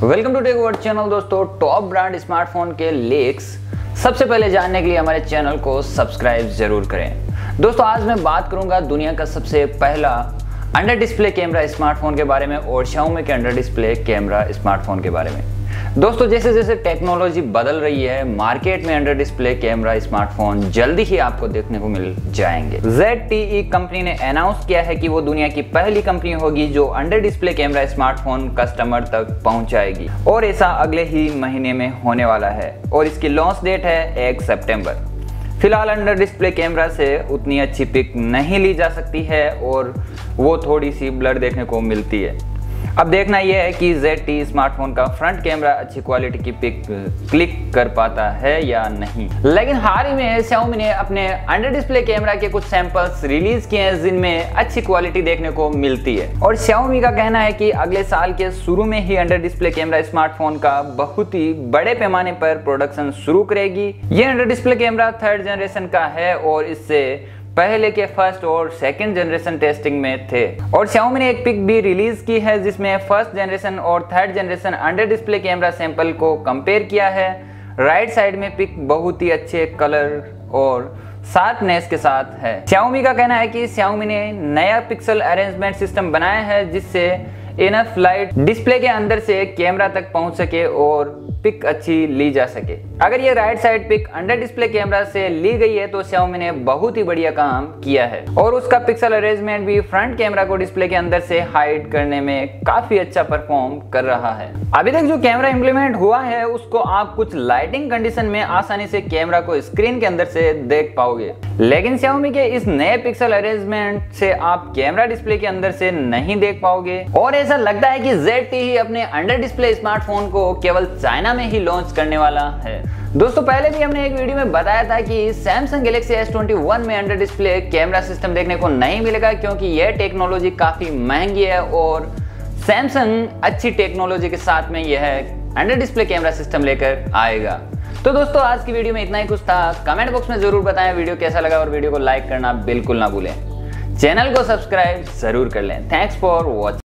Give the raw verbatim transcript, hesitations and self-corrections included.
Welcome to tech word channel. दोस्तों, top brand smartphone के leaks सबसे पहले जानने के लिए हमारे चैनल को सब्सक्राइब जरूर करें। दोस्तों, आज मैं बात करूंगा दुनिया का सबसे पहला अंडर डिस्प्ले कैमरा स्मार्टफोन के बारे में और Xiaomi के अंडर डिस्प्ले कैमरा स्मार्टफोन के बारे में। दोस्तों, जैसे जैसे टेक्नोलॉजी बदल रही है, मार्केट में अंडर डिस्प्ले कैमरा स्मार्टफोन जल्दी ही आपको देखने को मिल जाएंगे। Z T E कंपनी ने अनाउंस किया है कि वो दुनिया की पहली कंपनी होगी जो under display camera smartphone customer तक पहुंचाएगी और ऐसा अगले ही महीने में होने वाला है और इसकी लॉन्च डेट है एक सितंबर। फिलहाल अंडर डिस्प्ले कैमरा से उतनी अच्छी पिक नहीं ली जा सकती है और वो थोड़ी सी ब्लर देखने को मिलती है। अब देखना यह है कि Z T E स्मार्टफोन का फ्रंट कैमरा अच्छी क्वालिटी की पिक क्लिक कर पाता है या नहीं। लेकिन हाल ही में Xiaomi ने अपने अंडर डिस्प्ले कैमरा के कुछ सैंपल्स रिलीज किए हैं जिनमें अच्छी क्वालिटी देखने को मिलती है और Xiaomi का कहना है कि अगले साल के शुरू में ही अंडर डिस्प्ले कैमरा स्मार्टफोन का बहुत ही बड़े पैमाने पर प्रोडक्शन शुरू करेगी। ये under display camera third generation का है और इससे पहले के फर्स्ट और सेकंड जनरेशन टेस्टिंग में थे और Xiaomi ने एक पिक भी रिलीज की है जिसमें फर्स्ट जनरेशन और third generation under display camera sample को कंपेयर किया है। राइट साइड में पिक बहुत ही अच्छे कलर और शार्पनेस के साथ है। Xiaomi का कहना है कि Xiaomi ने नया पिक्सल अरेंजमेंट सिस्टम बनाया है जिससे इनफ लाइट डिस्प्ले के अंदर से कैमरा तक पहुंच सके और पिक अच्छी ली जा सके। अगर ये right side pic under display camera से ली गई है तो Xiaomi ने बहुत ही बढ़िया काम किया है और उसका पिक्सल अरेंजमेंट भी फ्रंट कैमरा को डिस्प्ले के अंदर से हाइड करने में काफी अच्छा परफॉर्म कर रहा है। अभी तक जो कैमरा इंप्लीमेंट हुआ है उसको आप कुछ लाइटिंग कंडीशन में आसानी से कैमरा को स्क्रीन के अंदर से देख पाओगे, लेकिन Xiaomi के इस नए पिक्सल अरेंजमेंट से आप कैमरा डिस्प्ले के अंदर से नहीं देख पाओगे और ऐसा लगता है कि Z T E अपने अंडर डिस्प्ले स्मार्टफोन को केवल चाइना में ही लॉन्च करने वाला है। दोस्तों, पहले भी हमने एक वीडियो में बताया था कि Samsung Galaxy S इक्कीस में अंडर डिस्प्ले कैमरा सिस्टम देखने को नहीं मिलेगा क्योंकि यह टेक्नोलॉजी काफी महंगी है और Samsung अच्छी टेक्नोलॉजी के साथ में यह अंडर डिस्प्ले कैमरा सिस्टम लेकर आएगा। तो दोस्तों, आज की वीडियो में इतना ही कुछ था। कमेंट बॉक्स में जरूर बताएं वीडियो कैसा लगा और वीडियो को लाइक करना बिल्कुल ना भूलें। चैनल को सब्सक्राइब जरूर कर लें। Thanks for watching.